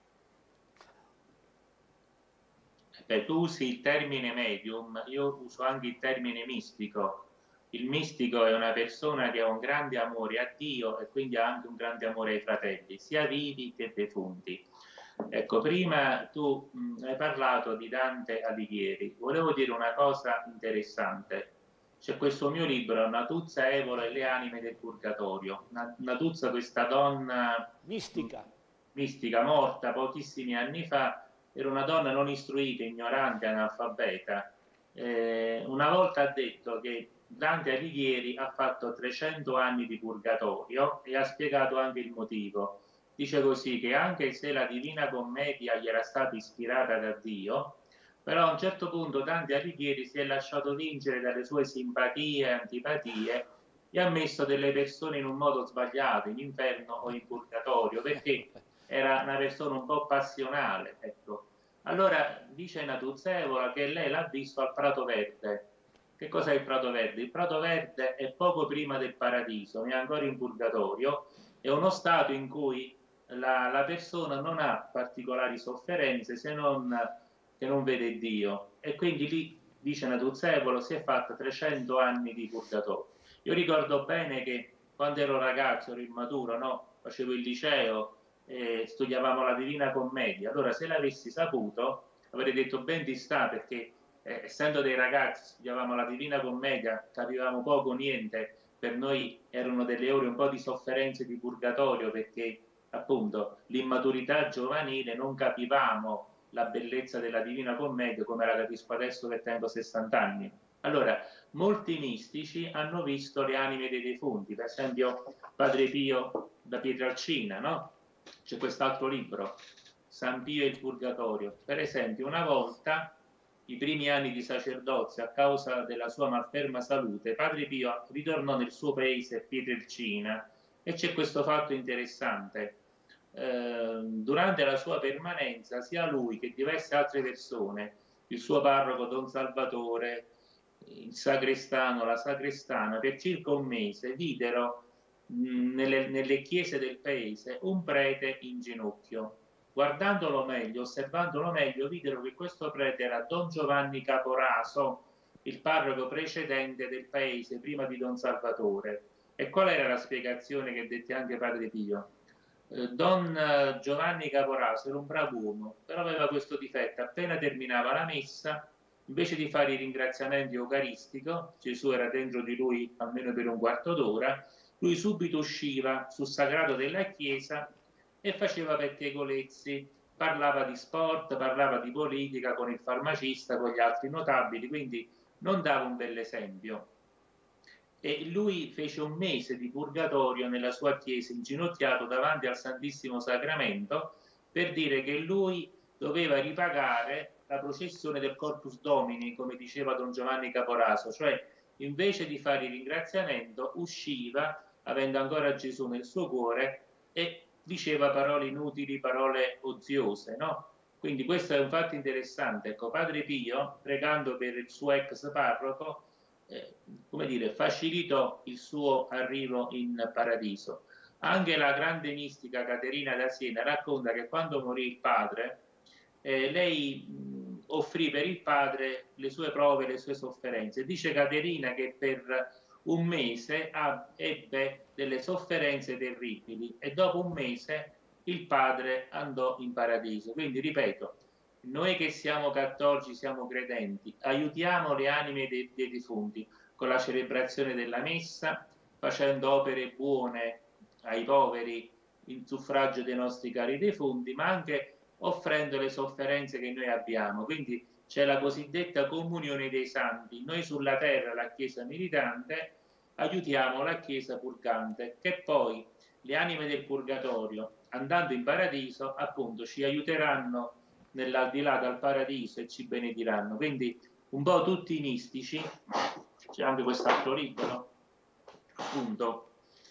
Beh, tu usi il termine medium, io uso anche il termine mistico. Il mistico è una persona che ha un grande amore a Dio e quindi ha anche un grande amore ai fratelli, sia vivi che defunti. Ecco, prima tu mh, hai parlato di Dante Alighieri. Volevo dire una cosa interessante. C'è questo mio libro, Natuzza, Evola e le anime del purgatorio. Natuzza, questa donna mistica, mh, mistica morta pochissimi anni fa, era una donna non istruita, ignorante, analfabeta. Eh, una volta ha detto che Dante Alighieri ha fatto trecento anni di purgatorio e ha spiegato anche il motivo. Dice così che anche se la Divina Commedia gli era stata ispirata da Dio, però a un certo punto Dante Alighieri si è lasciato vincere dalle sue simpatie e antipatie e ha messo delle persone in un modo sbagliato, in inferno o in purgatorio, perché era una persona un po' passionale, ecco. Allora dice Natuzzevola che lei l'ha visto al Prato Verde. Che cos'è il Prato Verde? Il Prato Verde è poco prima del paradiso, è ancora in purgatorio, è uno stato in cui la, la persona non ha particolari sofferenze se non che non vede Dio, e quindi lì, dice Natuzzevola, si è fatta trecento anni di purgatorio. Io ricordo bene che quando ero ragazzo, ero immaturo, no? Facevo il liceo, eh, studiavamo la Divina Commedia, allora se l'avessi saputo avrei detto ben ti sta, perché eh, essendo dei ragazzi studiavamo la Divina Commedia, capivamo poco o niente, per noi erano delle ore un po' di sofferenze di purgatorio, perché appunto l'immaturità giovanile, non capivamo la bellezza della Divina Commedia come la capisco adesso che tengo sessanta anni. Allora, molti mistici hanno visto le anime dei defunti, per esempio Padre Pio da Pietrelcina, no? C'è quest'altro libro, San Pio e il Purgatorio. Per esempio, una volta, i primi anni di sacerdozio, a causa della sua malferma salute, Padre Pio ritornò nel suo paese, Pietrelcina, e c'è questo fatto interessante. Eh, durante la sua permanenza, sia lui che diverse altre persone, il suo parroco Don Salvatore, il sacrestano, la sacrestana, per circa un mese videro mh, nelle, nelle chiese del paese un prete in ginocchio. Guardandolo meglio, osservandolo meglio, videro che questo prete era Don Giovanni Caporaso, il parroco precedente del paese prima di Don Salvatore. E qual era la spiegazione che dette anche Padre Pio? Don Giovanni Caporaso era un bravo uomo, però aveva questo difetto: appena terminava la messa, invece di fare i ringraziamenti eucaristico, Gesù era dentro di lui almeno per un quarto d'ora, lui subito usciva sul sagrato della chiesa e faceva pettegolezzi, parlava di sport, parlava di politica con il farmacista, con gli altri notabili, quindi non dava un bel esempio. E lui fece un mese di purgatorio nella sua chiesa, inginocchiato davanti al Santissimo Sacramento, per dire che lui doveva ripagare la processione del Corpus Domini, come diceva Don Giovanni Caporaso, cioè invece di fare il ringraziamento usciva, avendo ancora Gesù nel suo cuore, e diceva parole inutili, parole oziose, no? Quindi questo è un fatto interessante. Ecco, Padre Pio, pregando per il suo ex parroco, Eh, come dire, facilitò il suo arrivo in paradiso. Anche la grande mistica Caterina da Siena racconta che quando morì il padre, eh, lei mh, offrì per il padre le sue prove, le sue sofferenze. Dice Caterina che per un mese ha, ebbe delle sofferenze terribili e dopo un mese il padre andò in paradiso. Quindi ripeto, noi che siamo cattolici, siamo credenti, aiutiamo le anime dei, dei defunti con la celebrazione della messa, facendo opere buone ai poveri in suffragio dei nostri cari defunti, ma anche offrendo le sofferenze che noi abbiamo. Quindi c'è la cosiddetta comunione dei santi. Noi sulla terra, la Chiesa militante, aiutiamo la Chiesa purgante, che poi le anime del purgatorio, andando in paradiso, appunto ci aiuteranno nell'aldilà dal paradiso e ci benediranno. Quindi un po' tutti i mistici, c'è anche quest'altro libro, no? Appunto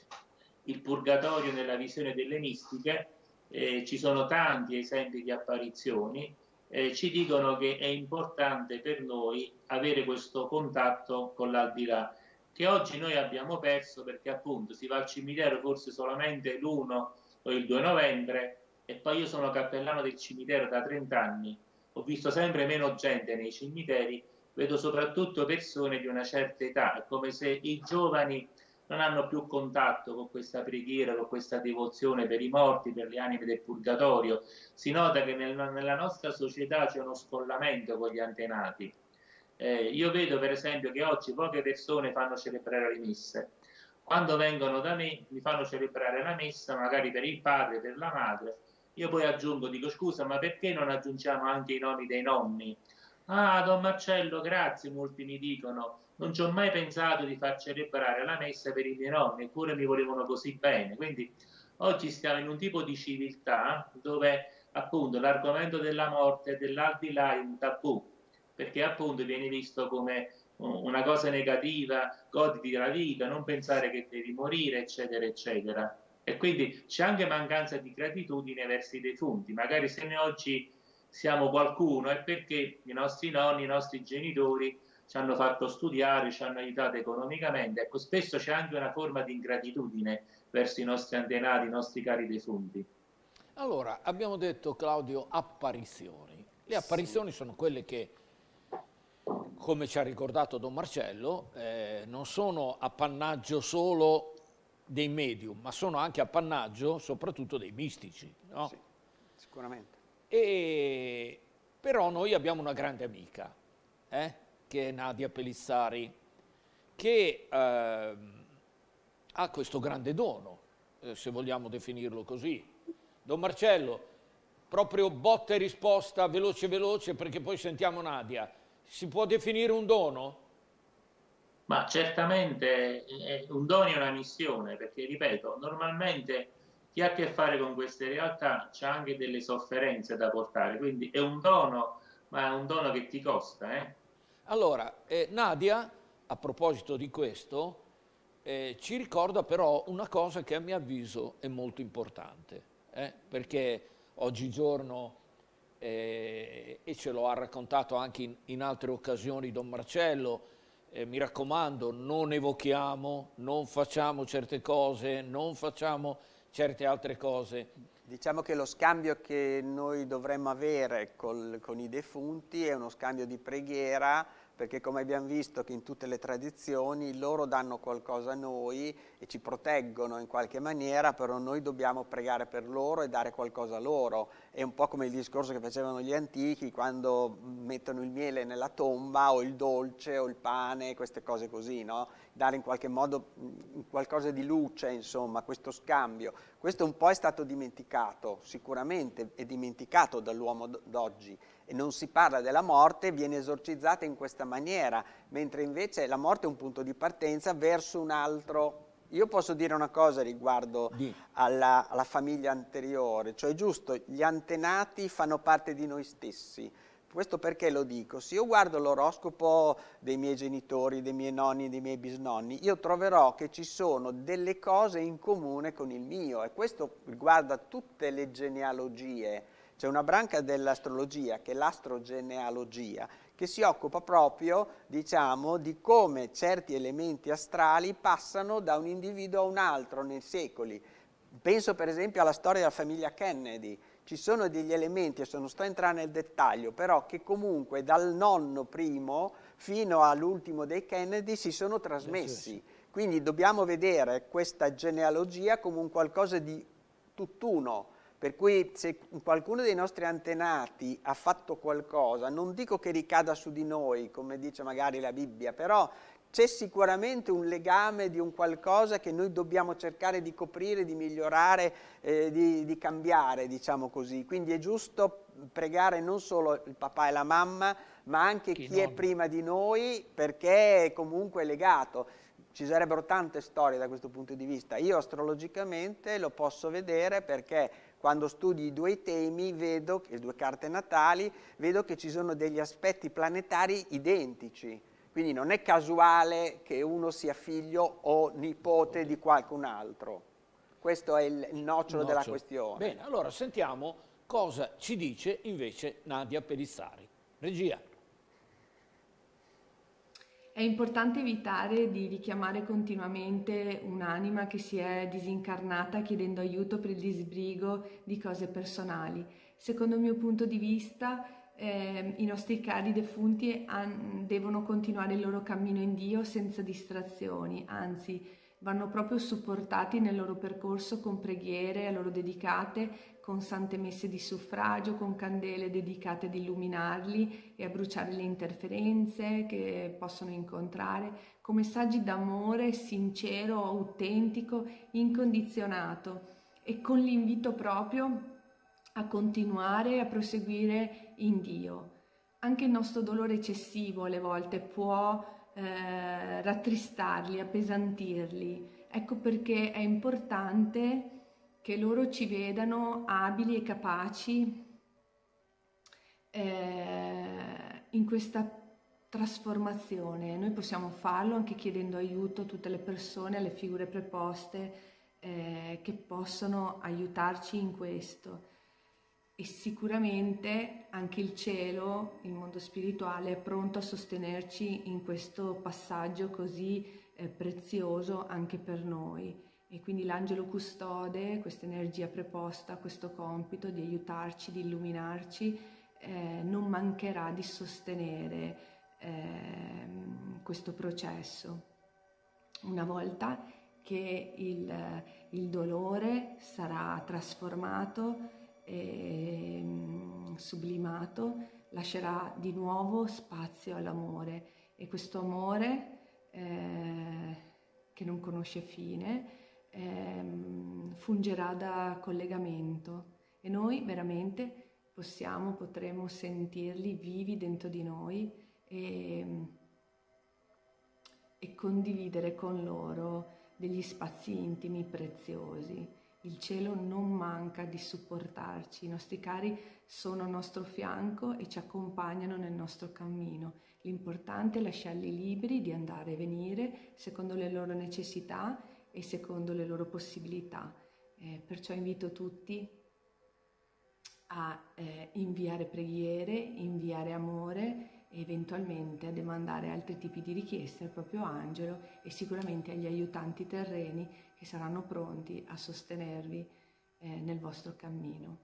il purgatorio nella visione delle mistiche, eh, ci sono tanti esempi di apparizioni, eh, ci dicono che è importante per noi avere questo contatto con l'aldilà, che oggi noi abbiamo perso, perché appunto si va al cimitero forse solamente l'primo o il due novembre, e poi io sono cappellano del cimitero da trenta anni, ho visto sempre meno gente nei cimiteri, vedo soprattutto persone di una certa età, è come se i giovani non hanno più contatto con questa preghiera, con questa devozione per i morti, per le anime del purgatorio. Si nota che nel, nella nostra società c'è uno scollamento con gli antenati. Eh, io vedo per esempio che oggi poche persone fanno celebrare le messe. Quando vengono da me mi fanno celebrare la messa, magari per il padre, per la madre. Io poi aggiungo, dico scusa, ma perché non aggiungiamo anche i nomi dei nonni? Ah, Don Marcello, grazie, molti mi dicono. Non ci ho mai pensato di far celebrare la messa per i miei nonni, eppure mi volevano così bene. Quindi oggi stiamo in un tipo di civiltà dove appunto l'argomento della morte e dell'aldilà è un tabù. perché appunto viene visto come una cosa negativa, goditi della vita, non pensare che devi morire, eccetera, eccetera. E quindi c'è anche mancanza di gratitudine verso i defunti. Magari se noi oggi siamo qualcuno è perché i nostri nonni, i nostri genitori ci hanno fatto studiare, ci hanno aiutato economicamente. Ecco, spesso c'è anche una forma di ingratitudine verso i nostri antenati, i nostri cari defunti. Allora, abbiamo detto, Claudio, apparizioni. Le apparizioni sì. sono quelle che, come ci ha ricordato Don Marcello, eh, non sono appannaggio solo dei medium, ma sono anche appannaggio soprattutto dei mistici, no? Sì, sicuramente. E, però noi abbiamo una grande amica, eh, che è Nadia Pellizzari, che eh, ha questo grande dono, eh, se vogliamo definirlo così. Don Marcello, proprio botta e risposta, veloce veloce, perché poi sentiamo Nadia. Si può definire un dono? Ma certamente un dono è una missione, perché ripeto, normalmente chi ha a che fare con queste realtà c'ha anche delle sofferenze da portare, quindi è un dono, ma è un dono che ti costa. Eh? Allora, eh, Nadia, a proposito di questo, eh, ci ricorda però una cosa che a mio avviso è molto importante, eh? perché oggigiorno, eh, e ce lo ha raccontato anche in, in altre occasioni Don Marcello, Eh, mi raccomando, non evochiamo, non facciamo certe cose, non facciamo certe altre cose. Diciamo che lo scambio che noi dovremmo avere col, con i defunti è uno scambio di preghiera, perché come abbiamo visto che in tutte le tradizioni loro danno qualcosa a noi e ci proteggono in qualche maniera, però noi dobbiamo pregare per loro e dare qualcosa a loro. È un po' come il discorso che facevano gli antichi quando mettono il miele nella tomba o il dolce o il pane, queste cose così, no? Dare in qualche modo qualcosa di luce, insomma, questo scambio. Questo un po' è stato dimenticato, sicuramente è dimenticato dall'uomo d'oggi, e non si parla della morte, viene esorcizzata in questa maniera, mentre invece la morte è un punto di partenza verso un altro. Io posso dire una cosa riguardo alla, alla famiglia anteriore, cioè giusto, gli antenati fanno parte di noi stessi. Questo perché lo dico? Se io guardo l'oroscopo dei miei genitori, dei miei nonni, dei miei bisnonni, io troverò che ci sono delle cose in comune con il mio, e questo riguarda tutte le genealogie. C'è una branca dell'astrologia, che è l'astrogenealogia, che si occupa proprio, diciamo, di come certi elementi astrali passano da un individuo a un altro nei secoli. Penso per esempio alla storia della famiglia Kennedy. Ci sono degli elementi, adesso non sto a entrare nel dettaglio, però che comunque dal nonno primo fino all'ultimo dei Kennedy si sono trasmessi. Quindi dobbiamo vedere questa genealogia come un qualcosa di tutt'uno. Per cui se qualcuno dei nostri antenati ha fatto qualcosa, non dico che ricada su di noi, come dice magari la Bibbia, però c'è sicuramente un legame di un qualcosa che noi dobbiamo cercare di coprire, di migliorare, eh, di, di cambiare, diciamo così. Quindi è giusto pregare non solo il papà e la mamma, ma anche chi, chi è prima di noi, perché è comunque legato. Ci sarebbero tante storie da questo punto di vista. Io astrologicamente lo posso vedere perché quando studi i due temi, vedo, le due carte natali, vedo che ci sono degli aspetti planetari identici. Quindi non è casuale che uno sia figlio o nipote di qualcun altro. Questo è il, il nocciolo della questione. Bene, allora sentiamo cosa ci dice invece Nadia Pellizzari. Regia. È importante evitare di richiamare continuamente un'anima che si è disincarnata chiedendo aiuto per il disbrigo di cose personali. Secondo il mio punto di vista, eh, i nostri cari defunti han, devono continuare il loro cammino in Dio senza distrazioni, anzi vanno proprio supportati nel loro percorso con preghiere a loro dedicate, con sante messe di suffragio, con candele dedicate ad illuminarli e a bruciare le interferenze che possono incontrare, con messaggi d'amore sincero, autentico, incondizionato, e con l'invito proprio a continuare a proseguire in Dio. Anche il nostro dolore eccessivo alle volte può Eh, rattristarli, appesantirli. Ecco perché è importante che loro ci vedano abili e capaci eh, in questa trasformazione. Noi possiamo farlo anche chiedendo aiuto a tutte le persone, alle figure preposte eh, che possono aiutarci in questo. E sicuramente anche il cielo, il mondo spirituale, è pronto a sostenerci in questo passaggio così eh, prezioso anche per noi. E quindi l'angelo custode, questa energia preposta, questo compito di aiutarci, di illuminarci, eh, non mancherà di sostenere eh, questo processo. Una volta che il, il dolore sarà trasformato, e sublimato, lascerà di nuovo spazio all'amore, e questo amore eh, che non conosce fine eh, fungerà da collegamento, e noi veramente possiamo, potremo sentirli vivi dentro di noi e, e condividere con loro degli spazi intimi preziosi. Il cielo non manca di supportarci, i nostri cari sono al nostro fianco e ci accompagnano nel nostro cammino. L'importante è lasciarli liberi di andare e venire secondo le loro necessità e secondo le loro possibilità. Eh, perciò invito tutti a eh, inviare preghiere, inviare amore, e eventualmente a demandare altri tipi di richieste al proprio angelo e sicuramente agli aiutanti terreni che saranno pronti a sostenervi eh, nel vostro cammino.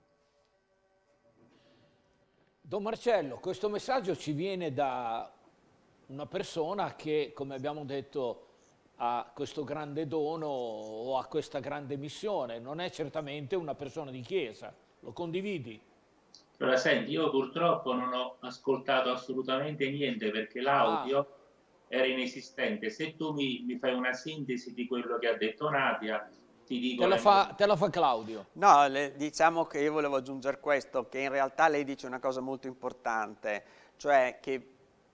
Don Marcello, questo messaggio ci viene da una persona che, come abbiamo detto, ha questo grande dono o ha questa grande missione, non è certamente una persona di chiesa, lo condividi? Allora, senti, io purtroppo non ho ascoltato assolutamente niente perché l'audio ah. era inesistente. Se tu mi, mi fai una sintesi di quello che ha detto Nadia, ti dico... Te la fa, te la fa Claudio. No, le, diciamo che io volevo aggiungere questo, che in realtà lei dice una cosa molto importante, cioè che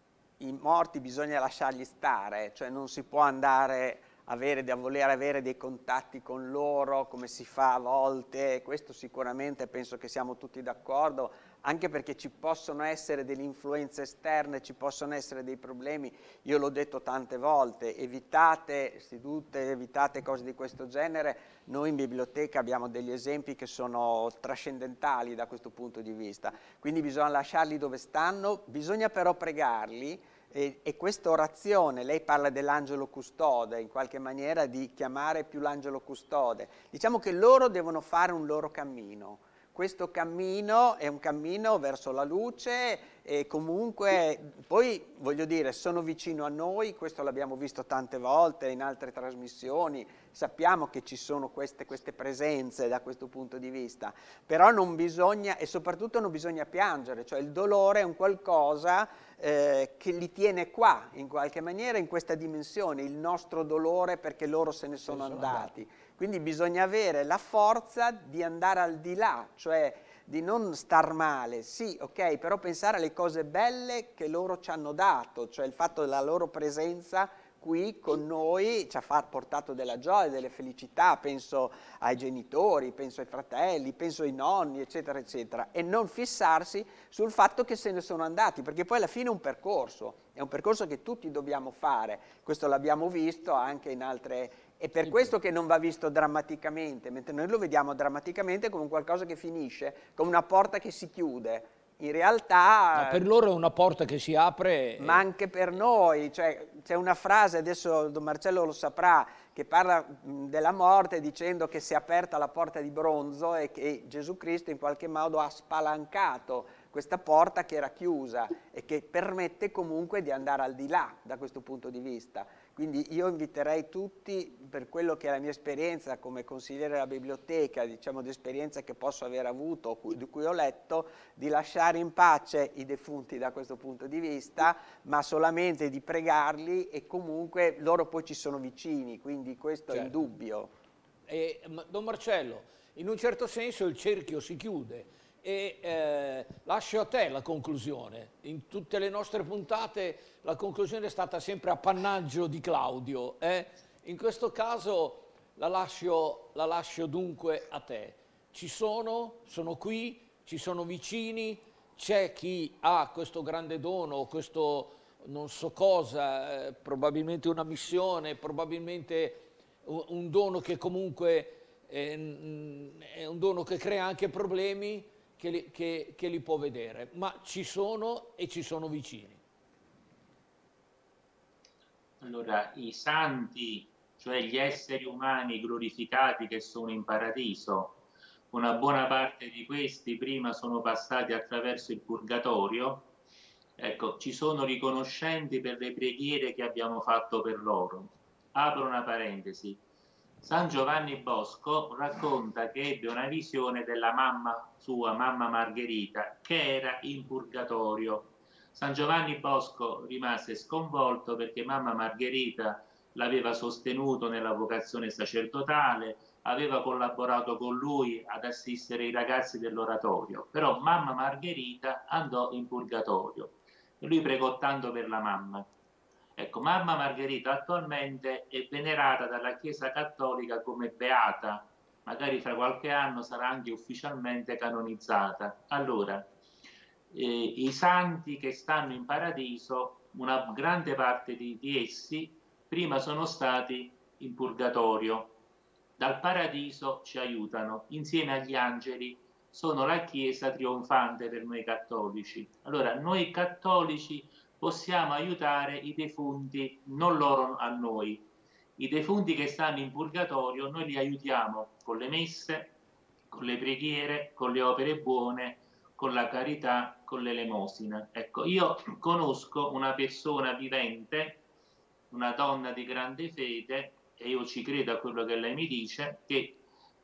i morti bisogna lasciarli stare, cioè non si può andare... Avere, a voler avere dei contatti con loro come si fa a volte, questo sicuramente penso che siamo tutti d'accordo, anche perché ci possono essere delle influenze esterne, ci possono essere dei problemi. Io l'ho detto tante volte, evitate sedute, evitate cose di questo genere. Noi in biblioteca abbiamo degli esempi che sono trascendentali da questo punto di vista, quindi bisogna lasciarli dove stanno, bisogna però pregarli. E, e questa orazione, lei parla dell'angelo custode, in qualche maniera di chiamare più l'angelo custode. Diciamo che loro devono fare un loro cammino. Questo cammino è un cammino verso la luce e comunque, poi voglio dire, sono vicino a noi, questo l'abbiamo visto tante volte in altre trasmissioni, sappiamo che ci sono queste, queste presenze da questo punto di vista, però non bisogna, e soprattutto non bisogna piangere, cioè il dolore è un qualcosa eh, che li tiene qua, in qualche maniera, in questa dimensione, il nostro dolore perché loro se ne sono, sono andati. andati. Quindi bisogna avere la forza di andare al di là, cioè di non star male, sì, ok, però pensare alle cose belle che loro ci hanno dato, cioè il fatto della loro presenza qui con noi ci ha portato della gioia, delle felicità, penso ai genitori, penso ai fratelli, penso ai nonni, eccetera, eccetera, e non fissarsi sul fatto che se ne sono andati, perché poi alla fine è un percorso, è un percorso che tutti dobbiamo fare, questo l'abbiamo visto anche in altre... È per questo che non va visto drammaticamente, mentre noi lo vediamo drammaticamente come qualcosa che finisce, come una porta che si chiude. In realtà... Ma per loro è una porta che si apre... Ma anche per noi, cioè c'è una frase, adesso Don Marcello lo saprà, che parla della morte dicendo che si è aperta la porta di bronzo e che Gesù Cristo in qualche modo ha spalancato questa porta che era chiusa e che permette comunque di andare al di là da questo punto di vista. Quindi io inviterei tutti, per quello che è la mia esperienza come consigliere della biblioteca, diciamo di esperienza che posso aver avuto, di cui ho letto, di lasciare in pace i defunti da questo punto di vista, ma solamente di pregarli e comunque loro poi ci sono vicini, quindi questo certo. È indubbio. E, Don Marcello, in un certo senso il cerchio si chiude. E eh, lascio a te la conclusione. In tutte le nostre puntate la conclusione è stata sempre appannaggio di Claudio. Eh? In questo caso la lascio, la lascio dunque a te. Ci sono, sono qui, ci sono vicini, c'è chi ha questo grande dono, questo non so cosa, eh, probabilmente una missione, probabilmente un, un dono che comunque eh, è un dono che crea anche problemi, che li, che, che li può vedere, ma ci sono e ci sono vicini. Allora, i santi, cioè gli esseri umani glorificati che sono in paradiso, una buona parte di questi prima sono passati attraverso il purgatorio, ecco, ci sono riconoscenti per le preghiere che abbiamo fatto per loro. Apro una parentesi. San Giovanni Bosco racconta che ebbe una visione della mamma sua, mamma Margherita, che era in purgatorio. San Giovanni Bosco rimase sconvolto perché mamma Margherita l'aveva sostenuto nella vocazione sacerdotale, aveva collaborato con lui ad assistere i ragazzi dell'oratorio, però mamma Margherita andò in purgatorio e lui pregò tanto per la mamma. Ecco, mamma Margherita attualmente è venerata dalla Chiesa Cattolica come beata, magari fra qualche anno sarà anche ufficialmente canonizzata. Allora, eh, i santi che stanno in paradiso, una grande parte di, di essi prima sono stati in purgatorio. Dal paradiso ci aiutano, insieme agli angeli sono la Chiesa trionfante per noi cattolici. Allora, noi cattolici possiamo aiutare i defunti, non loro a noi. I defunti che stanno in purgatorio noi li aiutiamo con le messe, con le preghiere, con le opere buone, con la carità, con l'elemosina. Ecco, io conosco una persona vivente, una donna di grande fede, e io ci credo a quello che lei mi dice, che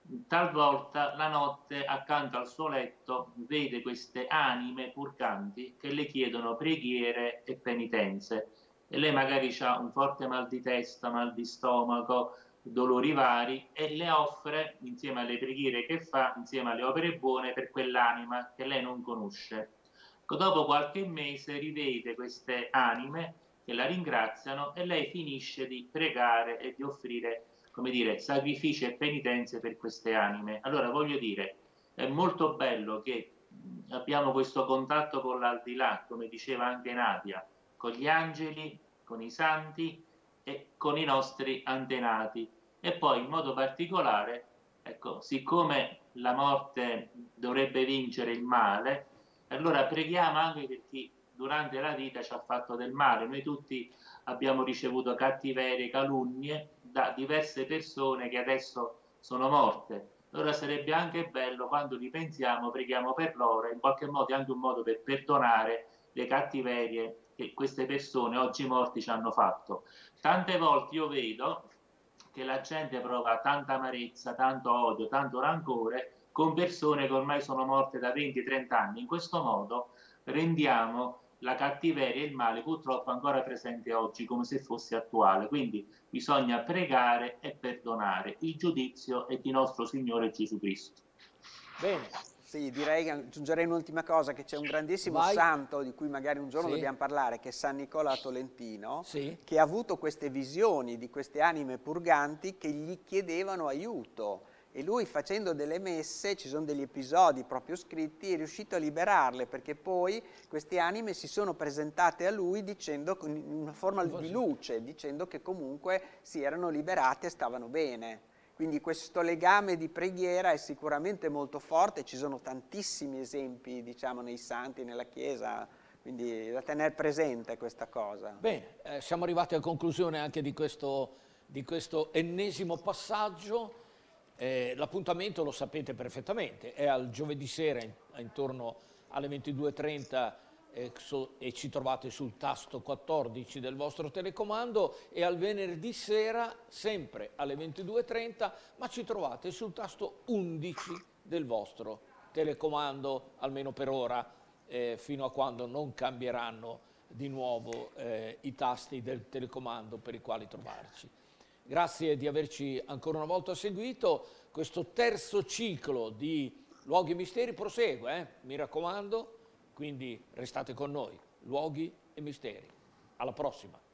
talvolta la notte accanto al suo letto vede queste anime purganti che le chiedono preghiere e penitenze, e lei magari ha un forte mal di testa, mal di stomaco, dolori vari, e le offre, insieme alle preghiere che fa, insieme alle opere buone, per quell'anima che lei non conosce. Dopo qualche mese rivede queste anime che la ringraziano e lei finisce di pregare e di offrire, come dire, sacrifici e penitenze per queste anime. Allora voglio dire, è molto bello che abbiamo questo contatto con l'aldilà, come diceva anche Nadia, con gli angeli, con i santi e con i nostri antenati. E poi in modo particolare, ecco, siccome la morte dovrebbe vincere il male, allora preghiamo anche per chi durante la vita ci ha fatto del male. Noi tutti abbiamo ricevuto cattiverie, calunnie da diverse persone che adesso sono morte. Allora sarebbe anche bello, quando li pensiamo, preghiamo per loro, in qualche modo è anche un modo per perdonare le cattiverie che queste persone oggi morti ci hanno fatto. Tante volte io vedo che la gente prova tanta amarezza, tanto odio, tanto rancore con persone che ormai sono morte da venti trenta anni. In questo modo rendiamo la cattiveria e il male purtroppo ancora presente oggi, come se fosse attuale. Quindi bisogna pregare e perdonare. Il giudizio è di nostro Signore Gesù Cristo. Bene. Sì, direi che aggiungerei un'ultima cosa, che c'è un grandissimo Vai. santo di cui magari un giorno Sì. dobbiamo parlare, che è San Nicola Tolentino, Sì. che ha avuto queste visioni di queste anime purganti che gli chiedevano aiuto. E lui, facendo delle messe, ci sono degli episodi proprio scritti, è riuscito a liberarle, perché poi queste anime si sono presentate a lui dicendo, in una forma di luce, dicendo che comunque si erano liberate e stavano bene. Quindi questo legame di preghiera è sicuramente molto forte, ci sono tantissimi esempi, diciamo, nei santi, nella Chiesa, quindi da tenere presente questa cosa. Bene, eh, siamo arrivati a conclusione anche di questo, di questo ennesimo passaggio. Eh, l'appuntamento, lo sapete perfettamente, è al giovedì sera in, intorno alle ventidue e trenta eh, so, e ci trovate sul tasto quattordici del vostro telecomando, e al venerdì sera sempre alle ventidue e trenta, ma ci trovate sul tasto undici del vostro telecomando, almeno per ora, eh, fino a quando non cambieranno di nuovo eh, i tasti del telecomando per i quali trovarci. Grazie di averci ancora una volta seguito. Questo terzo ciclo di Luoghi e Misteri prosegue, eh? Mi raccomando, quindi restate con noi. Luoghi e Misteri. Alla prossima.